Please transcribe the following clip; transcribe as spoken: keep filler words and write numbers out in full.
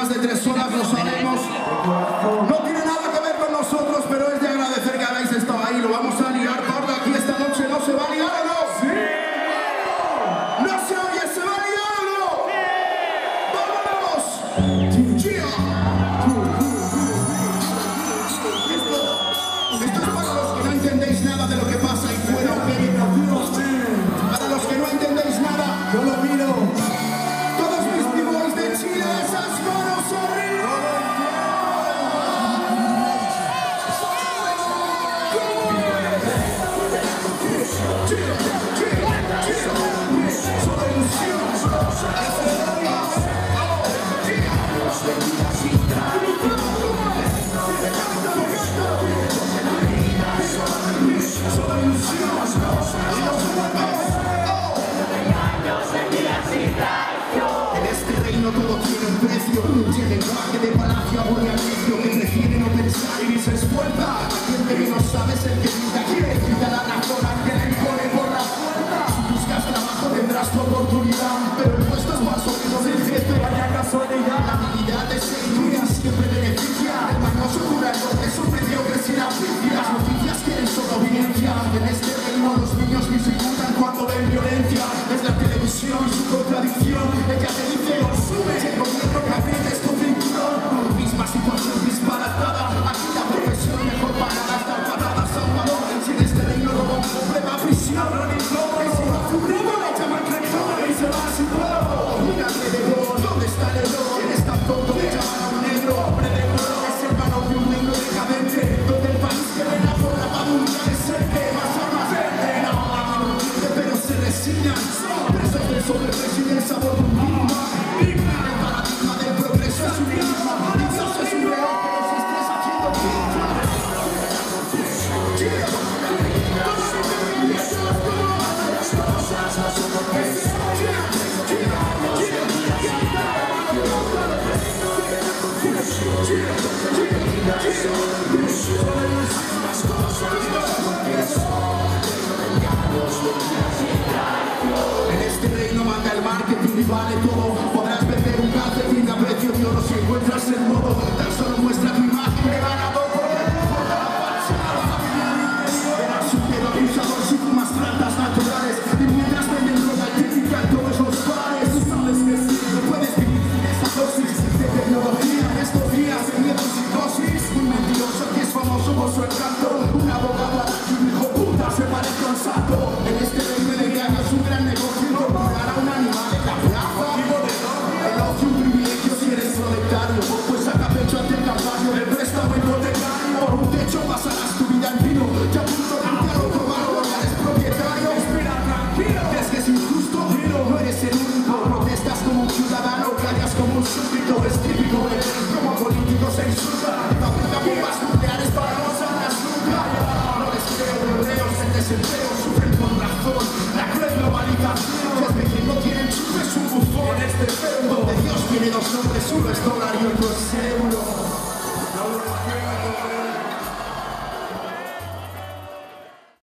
más de tres horas, lo sabemos. No tiene nada que ver con nosotros, pero es de agradecer que habéis estado ahí. Lo vamos a liar parda aquí esta noche. ¿No se va a liar o no? ¡Sí! ¿No se oye? ¿Se va a liar o no? ¡Sí! ¡Vámonos! ¡Chia! Esto, esto es para los que no entendéis nada de lo que pasa ahí fuera, ¿ok? Para los que no entendéis nada, yo lo miro. Todos mis b-boys de Chile, esas manos arriba. En este reino todo tiene un precio. Tiene lenguaje de palacio, amor y aprecio, que prefiere no pensar y ni se esfuerza. Gente que no sabe ser que grita, quiere quita la razón a quien le impone por la puerta. Si buscas trabajo tendrás tu oportunidad, pero el puesto es más o menos el jefe. Vaya casualidad, la habilidad de ser tuya siempre beneficia. El mañoso cura el norte, es un mediocre sin aficia. Las noticias quieren solo audiencia. En este reino los niños dificultan cuando ven violencia. Es la televisión su contradicción. Ella te dice consume, el gobierno que aprietes tu cinturón. Misma situación disparatada. Aquí la profesión mejor pagada está parada. Salvador, si en este reino robo un hombre va a prisión. Es una furrido, le llaman rector y se va sin robo. Mira alrededor, ¿dónde está el error? Eres tan tonto de llamar a un negro hombre de color. Es hermano de un negro decadente, donde el país que le da por la padulla es el que más ama vende. No, no entiende, pero se resignan. Presos del sobreprecio y del sabor de un clima. El paradigma del progreso es un clima. Dios es un león que nos estresa haciendo clima. En este reino manda el marketing y vale todo. Podrás vender un calcetín a precio de oro si encuentras el modo. Tan solo muestra tu imagen de ganador. Verás un dedo abusador si fumas plantas naturales. Y mientras venden droga típica en todos los bares. Tú sabes que sí, no puedes vivir sin esa dosis de tecnología en estos días de miedo y psicosis. Un mentiroso que es famoso por su encanto. Un abogado y un hijo puta se parece a un santo. En este reino de engaños un gran negocio incorporar a un animal en la plaza. El ocio un privilegio si eres proletario. Pues saca pecho ante el campaño del préstamo hipotecario. Por un techo pasarás tu vida en vino. Ya a punto de entrar otro barro, ya eres propietario. Espera, tranquilo. ¿Crees que es injusto? No eres el único. Protestas como un ciudadano, callas como un súbdito. Es típico de ver como políticos se insultan. Y fabrican bombas nucleares para no sanas nunca. No les creo, europeos en desempleo sufren con razón la cruel globalización. Desde que no tienen chulo es un bufón en este mundo. De Dios tiene dos nombres, uno es dólar y otro es euro.